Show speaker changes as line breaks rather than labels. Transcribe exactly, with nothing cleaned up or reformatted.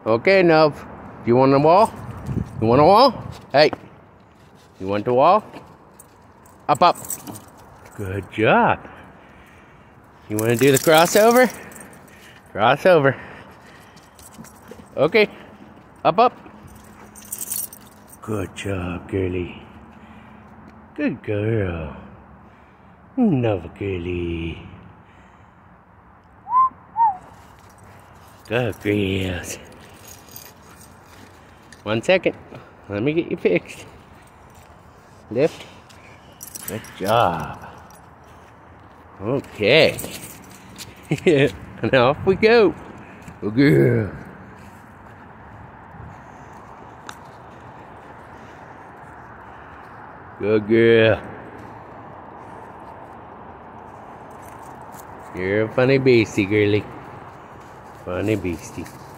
Okay, Nov. Do you want a wall? You want a wall? Hey. You want the wall? Up, up. Good job. You want to do the crossover? Crossover. Okay. Up, up. Good job, girlie. Good girl. Nova girlie. Good girls. One second. Let me get you fixed. Lift. Good job. Okay. And off we go. Good girl. Good girl. You're a funny beastie, girlie. Funny beastie.